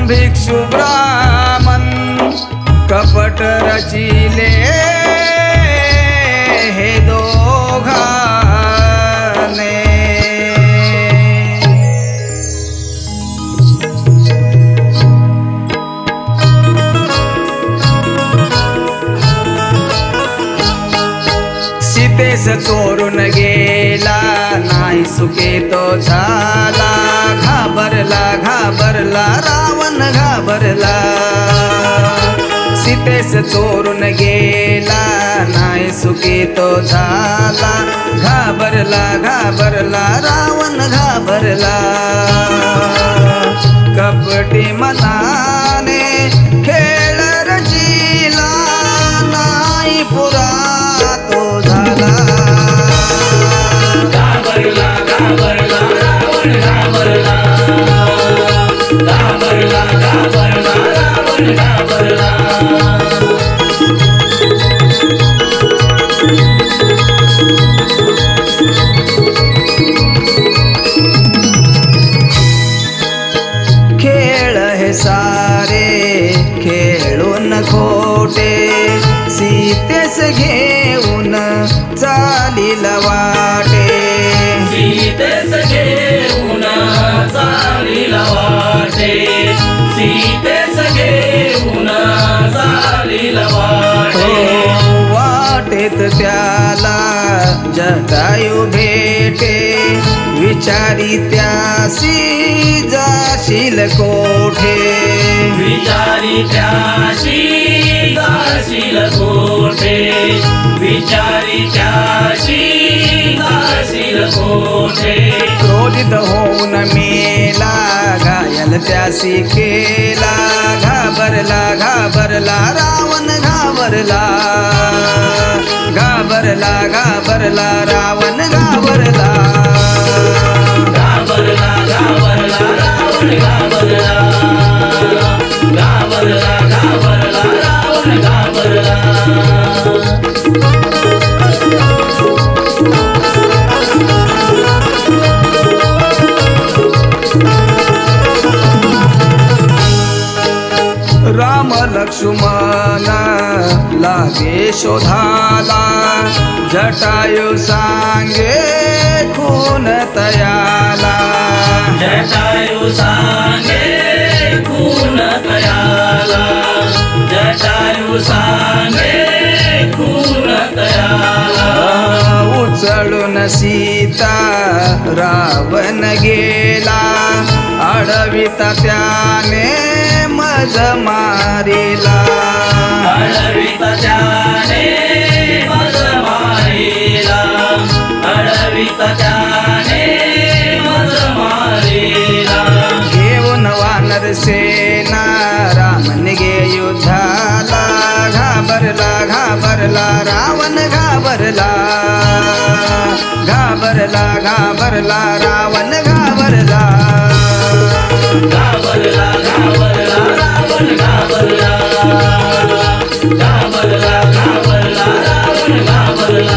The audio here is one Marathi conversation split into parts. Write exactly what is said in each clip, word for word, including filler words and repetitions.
भिक्षु ब्राह्मण कपट रचिले हे दोघाने। सीतेस चोरून गेला नाही सुखे तो झाला, घाबरला घाबरला रावण घाबरला। सीतेस चोरून गेला नाही सुखी तो झाला, घाबरला घाबरला रावण घाबरला। कपटी मनाने खेळ रचिला नाही पुरा तो झाला। घाबरला घाबरला रावण घाबरला, घाबरला घाबरला रावण घाबरला। खेळ हे सारे खेळून खोटे, सीतेस घेऊन चालील वाटे। सीतेस घेऊन चालील वाटे, सीतेस घेऊन चालील वाटे। वाटेत त्याला जटायू भेटे, विचारी त्यासी जाशील कोठे। विचारी त्याशी जाशील कोठे, विचारी त्याशी जाशील कोठे। क्रोधित होऊन मेला घायल त्यासी केला, घाबरला घाबरला रावण घाबरला, घाबरला घाबरला रावण घाबरला। घाबरला घाबरला रावण घाबरला, घाबरला घाबरला रावण घाबरला। राम लक्ष्मण लागे शोधाला, जटायू सांगे खून तयाला। जटायू सांगे खून तयाला, जटायू सांगे खून तयाला। उचलून सीता रावण गेला, अडविता त्याने मज मारिला। अडविता त्याने मज मारिला, अडविता त्याने मज मारिला। घेऊन वानर सेना राम निघे युद्धाला, घाबरला घाबरला रावण घाबरला, घाबरला घाबरला रावण घाबरला। घाबरला घाबरला रावण घाबरला, घाबरला घाबरला रावण घाबरला।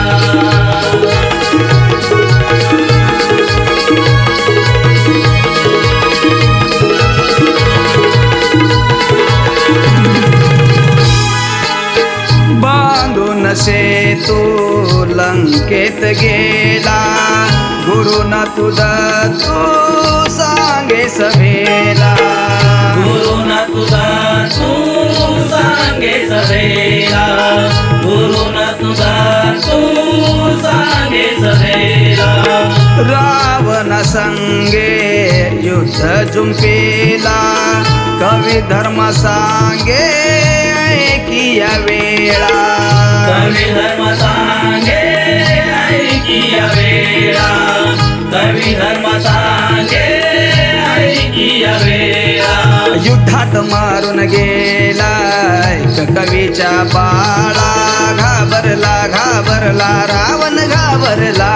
बांधून सेतू लंकेत गेला, गुरुन तुझा तू सांगे सभेला। गुरुन तुझा तू सांगे सभेला, गुरुन तुझा तू सांगे सभेला। रावण संगे युद्ध जुंपेला, कवी धर्म सांगे ऐकिया वेळा। कवी धर्म सांगे ऐकिया वेळा, कवी धर्म सांगे ऐकिया वेळा। युद्धात मारून गेला एक कवीच्या बाळा, घाबरला घाबरला रावण घाबरला,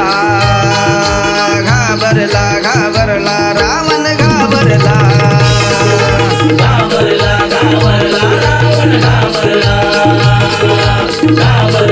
घाबरला घाबरला रावण घाबरला। घाबरला घाबरला रावण घाबरला, घाबरला